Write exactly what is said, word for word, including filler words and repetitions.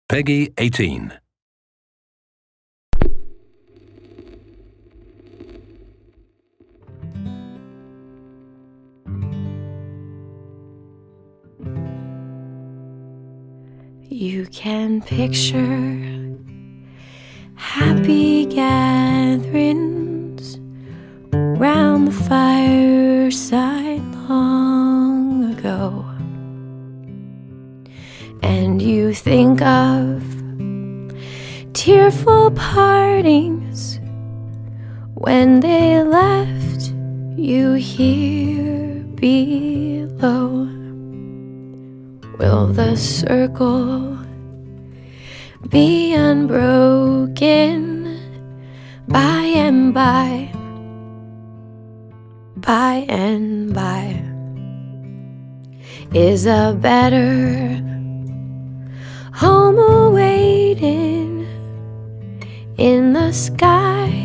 Peggy eighteen. You can picture happy gatherings round the fireside long ago, and you think of tearful partings when they left you here below. Will the circle be unbroken by and by, by and by? Is a better home awaiting in the sky